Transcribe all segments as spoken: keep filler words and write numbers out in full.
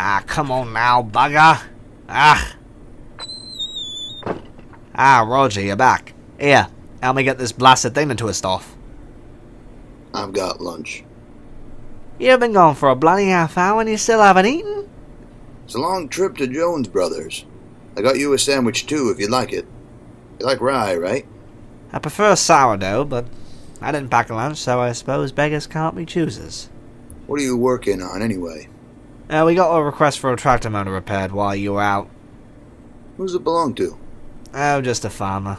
Ah, come on now, bugger. Ah. Ah, Roger, you're back. Here, help me get this blasted thing to twist off. I've got lunch. You've been gone for a bloody half hour and you still haven't eaten? It's a long trip to Jones Brothers. I got you a sandwich too, if you'd like it. You like rye, right? I prefer sourdough, but I didn't pack a lunch, so I suppose beggars can't be choosers. What are you working on, anyway? Uh, we got a request for a tractor motor repaired while you were out. Who's it belong to? Oh, just a farmer.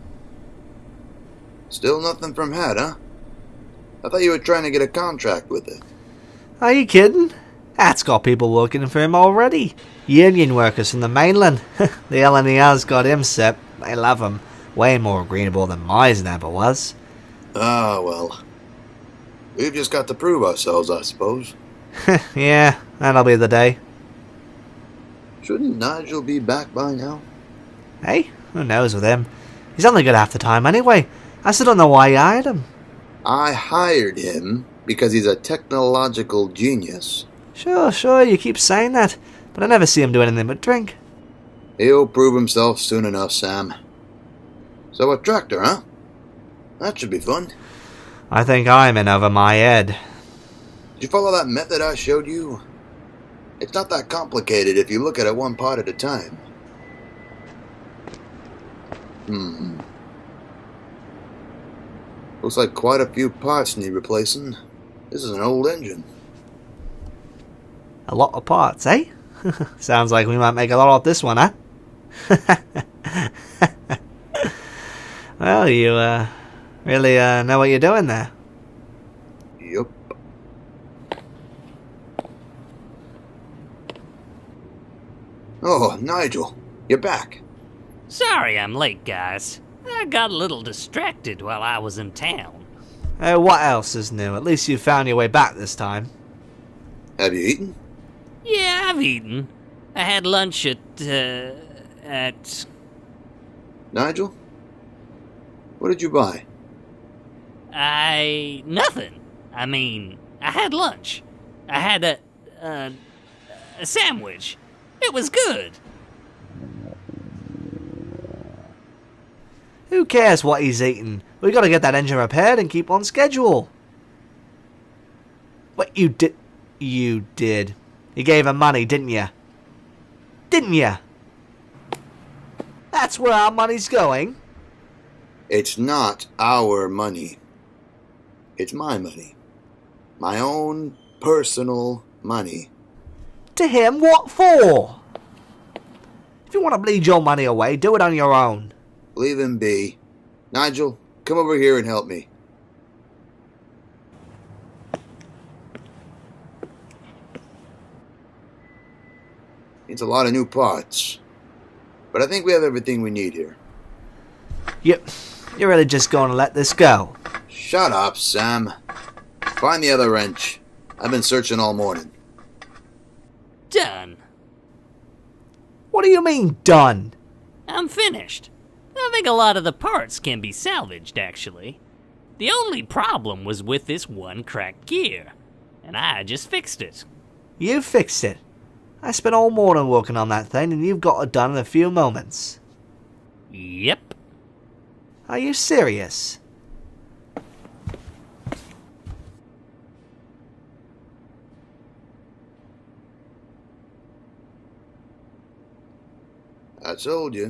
Still nothing from Hat, huh? I thought you were trying to get a contract with it. Are you kidding? Hat's got people working for him already. Union workers from the mainland. The L N E R's got him set. They love him. Way more agreeable than Misen ever was. Ah, well. We've just got to prove ourselves, I suppose. Yeah, that'll be the day. Shouldn't Nigel be back by now? Hey, who knows with him? He's only good half the time anyway. I still don't know why you hired him. I hired him because he's a technological genius. Sure, sure, you keep saying that, but I never see him do anything but drink. He'll prove himself soon enough, Sam. So a tractor, huh? That should be fun. I think I'm in over my head. Did you follow that method I showed you? It's not that complicated if you look at it one part at a time. Hmm. Looks like quite a few parts need replacing. This is an old engine. A lot of parts, eh? Sounds like we might make a lot off this one, huh? Well, you, uh, really, uh, know what you're doing there. Yup. Oh, Nigel, you're back. Sorry I'm late, guys. I got a little distracted while I was in town. Uh, what else is new? At least you found your way back this time. Have you eaten? Yeah, I've eaten. I had lunch at, uh, at... Nigel? What did you buy? I... nothing. I mean, I had lunch. I had a, uh, a sandwich. It was good. Who cares what he's eating? We gotta get that engine repaired and keep on schedule. What you did... You did. You gave him money, didn't you? Didn't you? That's where our money's going. It's not our money. It's my money. My own personal money. To him, what for? If you want to bleed your money away, do it on your own. Leave him be. Nigel, come over here and help me. It's a lot of new parts. But I think we have everything we need here. You, you're really just going to let this go? Shut up, Sam. Find the other wrench. I've been searching all morning. Done. What do you mean, done? I'm finished. I think a lot of the parts can be salvaged, actually. The only problem was with this one cracked gear, and I just fixed it. You fixed it. I spent all morning working on that thing, and you've got it done in a few moments. Yep. Are you serious? I told you.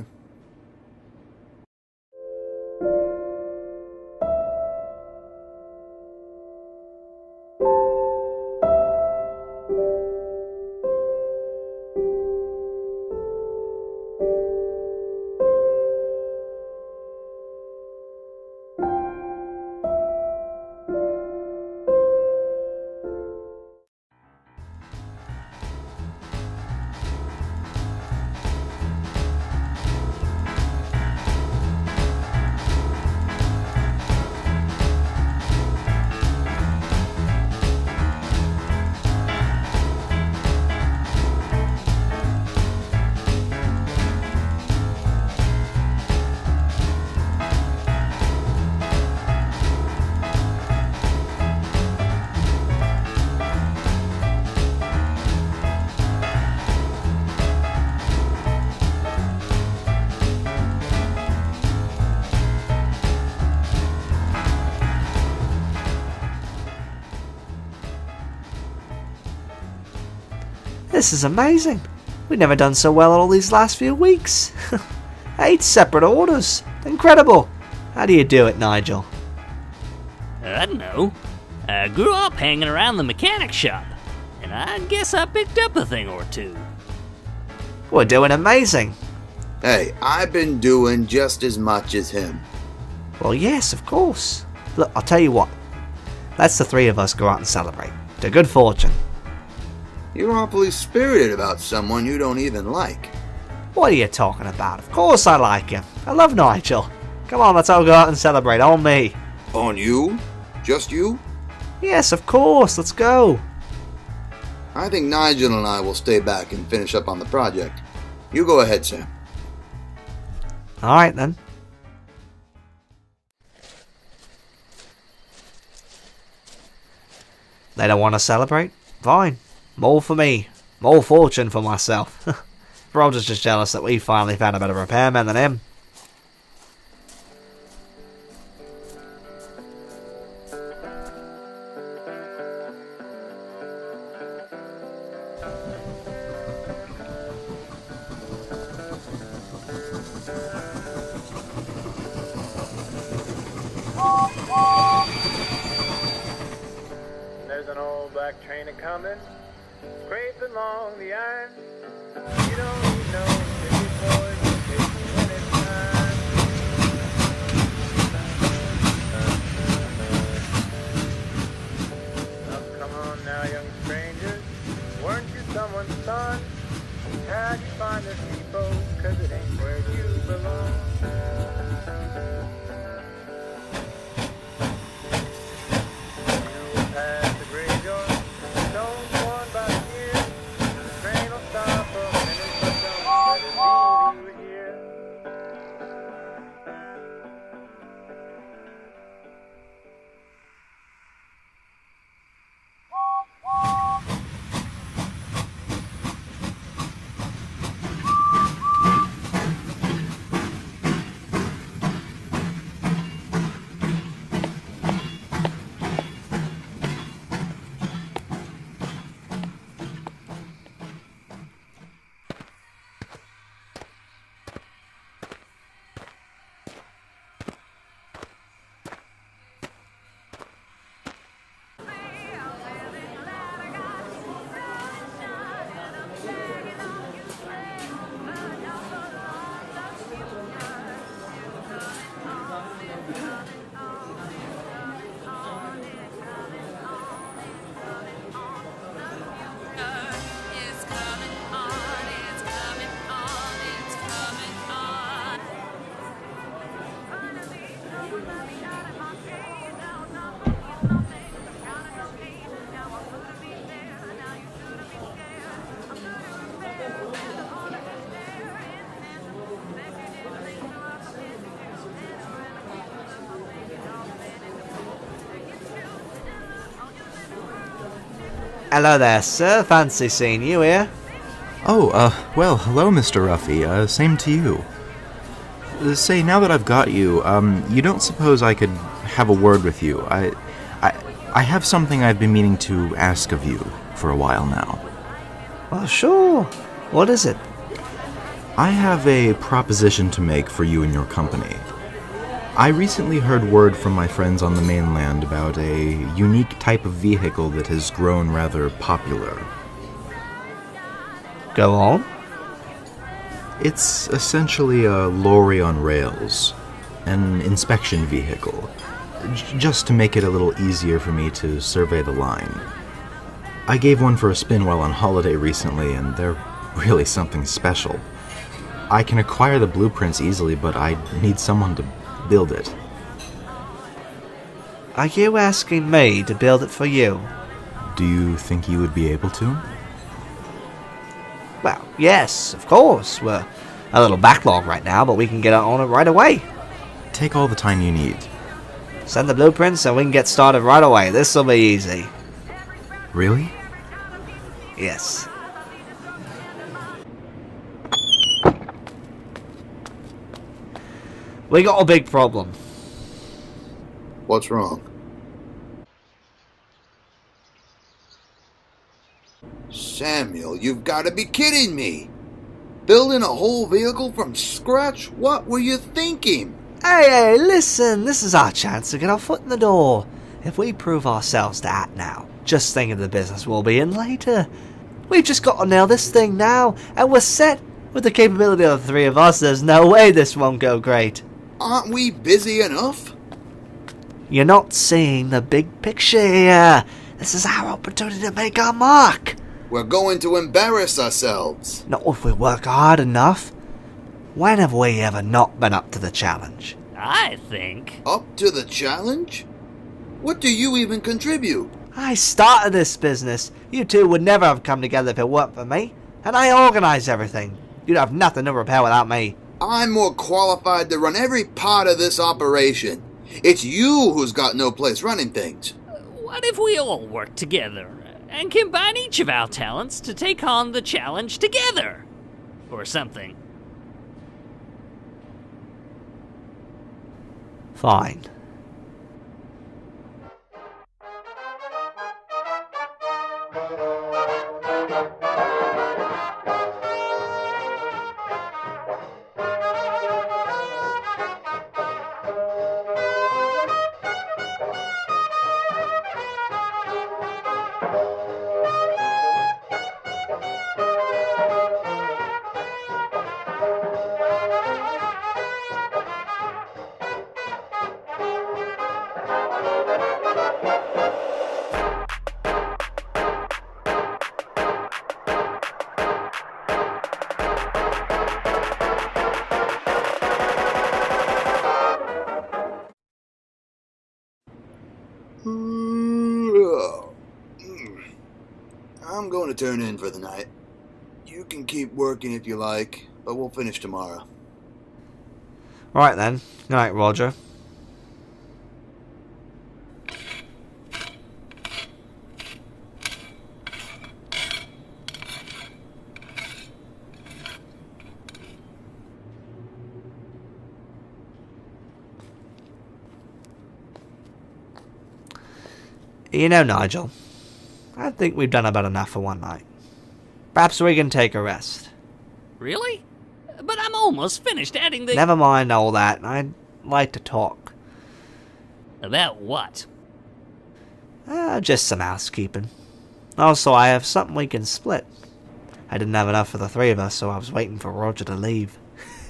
This is amazing. We've never done so well all these last few weeks. Eight separate orders. Incredible. How do you do it, Nigel? I don't know. I grew up hanging around the mechanic shop, and I guess I picked up a thing or two. We're doing amazing. Hey, I've been doing just as much as him. Well, yes, of course. Look, I'll tell you what. Let's the three of us go out and celebrate. To good fortune. You're awfully spirited about someone you don't even like. What are you talking about? Of course I like him. I love Nigel. Come on, let's all go out and celebrate. On me. On you? Just you? Yes, of course. Let's go. I think Nigel and I will stay back and finish up on the project. You go ahead, Sam. Alright then. They don't want to celebrate? Fine. More for me. More fortune for myself. Roger's just jealous that we finally found a better repairman than him. There's an old black train a-comin', scraping along the iron. You don't need no ticket for it, it'll take you when it's time. Oh, come on now, young strangers, weren't you someone's son? How'd you find this depot, 'cause it ain't where you belong. Hello there, sir. Fancy seeing you here. Oh, uh, well, hello, Mister Ruffy. Uh, same to you. Uh, say, now that I've got you, um, you don't suppose I could have a word with you? I, I, I have something I've been meaning to ask of you for a while now. Well, sure. What is it? I have a proposition to make for you and your company. I recently heard word from my friends on the mainland about a unique type of vehicle that has grown rather popular. Go on. It's essentially a lorry on rails, an inspection vehicle, j- just to make it a little easier for me to survey the line. I gave one for a spin while on holiday recently, and they're really something special. I can acquire the blueprints easily, but I need someone to build it. Are you asking me to build it for you? Do you think you would be able to? Well, yes, of course. We're a little backlog right now, but we can get on it right away. Take all the time you need. Send the blueprints and we can get started right away. This'll be easy. Really? Yes. We got a big problem. What's wrong? Samuel, you've got to be kidding me. Building a whole vehicle from scratch? What were you thinking? Hey, hey, listen, this is our chance to get our foot in the door. If we prove ourselves to act now, just think of the business we'll be in later. We've just got to nail this thing now, and we're set. With the capability of the three of us, there's no way this won't go great. Aren't we busy enough? You're not seeing the big picture here. This is our opportunity to make our mark. We're going to embarrass ourselves. Not if we work hard enough. When have we ever not been up to the challenge? I think. Up to the challenge? What do you even contribute? I started this business. You two would never have come together if it weren't for me. And I organise everything. You'd have nothing to repair without me. I'm more qualified to run every part of this operation. It's you who's got no place running things. What if we all work together and combine each of our talents to take on the challenge together? Or something. Fine. I'm going to turn in for the night. You can keep working if you like, but we'll finish tomorrow. Right then. Good night, Roger. You know, Nigel, I think we've done about enough for one night. Perhaps we can take a rest. Really? But I'm almost finished adding the... Never mind all that. I'd like to talk. About what? Uh, just some housekeeping. Also, I have something we can split. I didn't have enough for the three of us, so I was waiting for Roger to leave.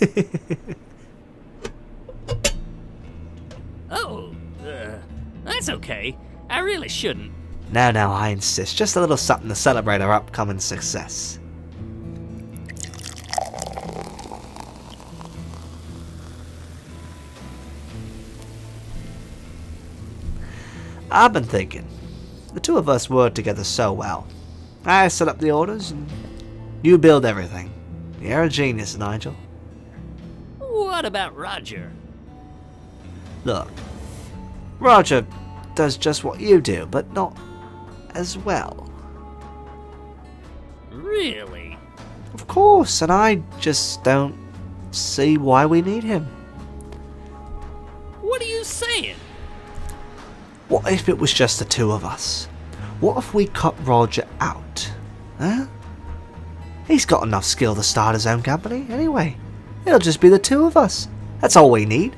Oh, uh, that's okay. I really shouldn't. No, no, I insist. Just a little something to celebrate our upcoming success. I've been thinking. The two of us work together so well. I set up the orders, and you build everything. You're a genius, Nigel. What about Roger? Look, Roger does just what you do, but not as well. Really? Of course, and I just don't see why we need him. What are you saying? What if it was just the two of us? What if we cut Roger out? Huh? He's got enough skill to start his own company anyway. It'll just be the two of us. That's all we need.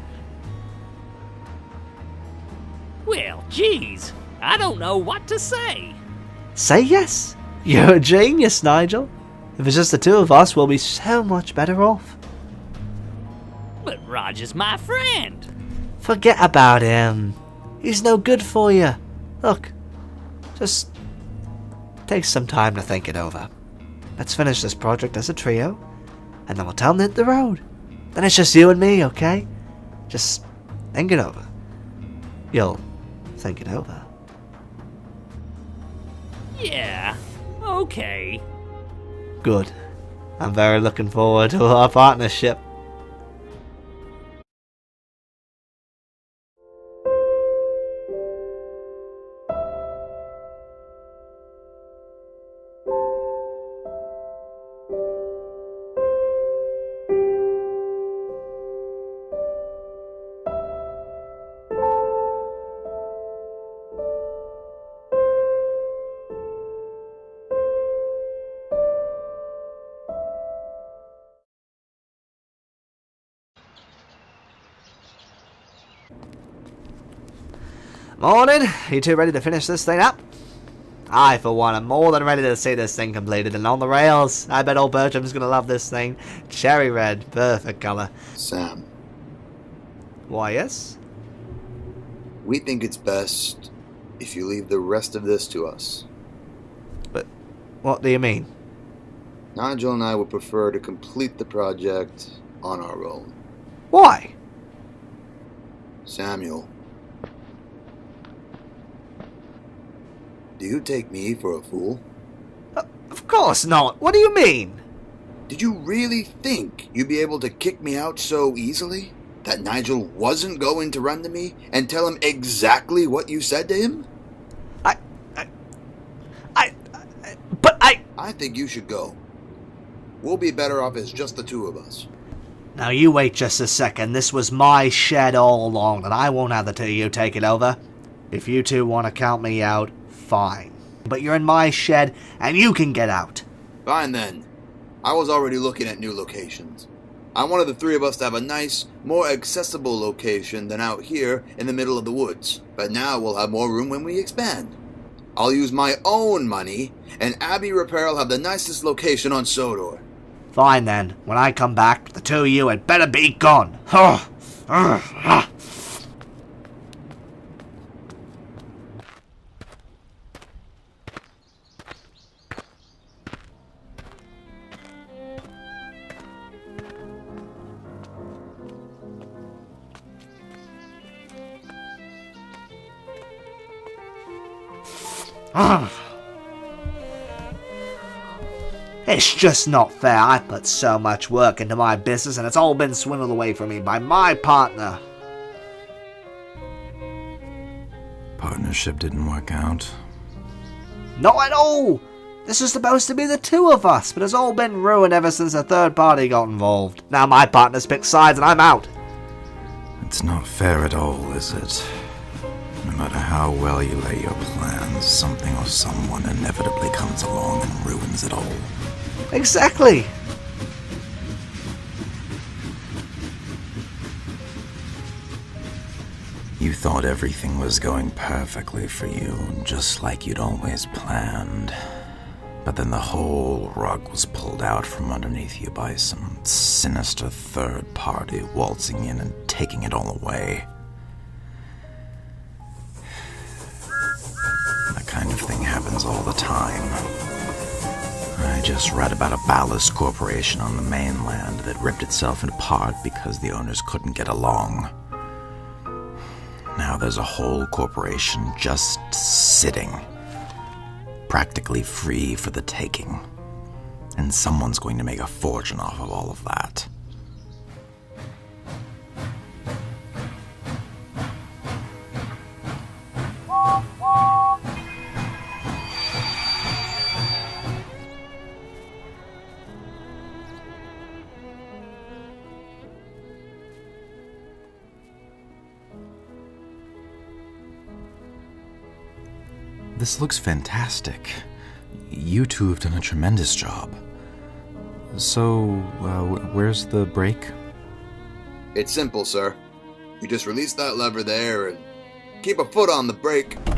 Well, geez, I don't know what to say. Say yes. You're a genius, Nigel. If it's just the two of us, we'll be so much better off. But Roger's my friend. Forget about him. He's no good for you. Look, just take some time to think it over. Let's finish this project as a trio, and then we'll tell him to hit the road. Then it's just you and me, okay? Just think it over. You'll think it over. Yeah, okay. Good. I'm very looking forward to our partnership. Morning. You two ready to finish this thing up? I, for one, am more than ready to see this thing completed and on the rails. I bet old Bertram's gonna love this thing. Cherry red. Perfect colour. Sam, Why, yes? we think it's best if you leave the rest of this to us. But what do you mean? Nigel and I would prefer to complete the project on our own. Why? Samuel, do you take me for a fool? Uh, of course not. What do you mean? Did you really think you'd be able to kick me out so easily? That Nigel wasn't going to run to me and tell him exactly what you said to him? I... I... I... I but I... I think you should go. We'll be better off as just the two of us. Now you wait just a second. This was my shed all along, and I won't have the two of you take it over. If you two want to count me out, fine. But you're in my shed, and you can get out. Fine then. I was already looking at new locations. I wanted the three of us to have a nice, more accessible location than out here in the middle of the woods. But now we'll have more room when we expand. I'll use my own money, and Abbey Repair will have the nicest location on Sodor. Fine then. When I come back, the two of you had better be gone. It's just not fair. I put so much work into my business and it's all been swindled away from me by my partner. Partnership didn't work out. Not at all! This is supposed to be the two of us, but it's all been ruined ever since a third party got involved. Now my partner's picked sides and I'm out. It's not fair at all, is it? No matter how well you lay your plans, something or someone inevitably comes along and ruins it all. Exactly. You thought everything was going perfectly for you, just like you'd always planned. But then the whole rug was pulled out from underneath you by some sinister third party waltzing in and taking it all away. That kind of thing happens all the time. I just read about a ballast corporation on the mainland that ripped itself apart because the owners couldn't get along. Now there's a whole corporation just sitting, practically free for the taking. And someone's going to make a fortune off of all of that. This looks fantastic. You two have done a tremendous job. So, uh, where's the brake? It's simple, sir. You just release that lever there and keep a foot on the brake.